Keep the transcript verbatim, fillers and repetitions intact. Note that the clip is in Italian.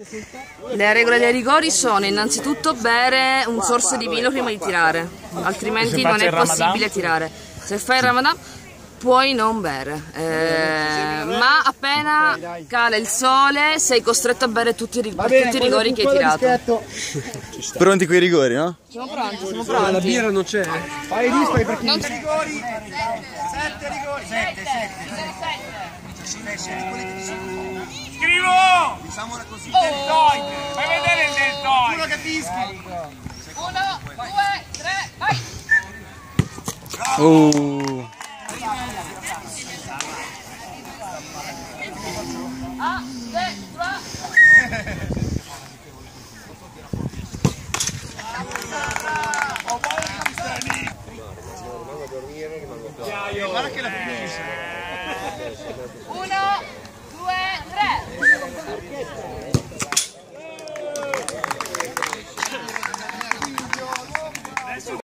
Le regole dei rigori sono innanzitutto bere un sorso di vino prima di tirare, altrimenti non è possibile tirare. Se fai il Ramadan puoi non bere, eh, ma appena cala il sole sei costretto a bere tutti i, rig bene, tutti i rigori che hai tirato. Pronti quei rigori, no? Siamo pronti, siamo pronti. La birra non c'è. Fai i dischi perché non sette rigori. sette rigori. sette, sette. Scrivo! Diciamola così. Deltoide! Fai vedere il deltoide! Uno che fischi. Uno, due, tre, vai! Oh.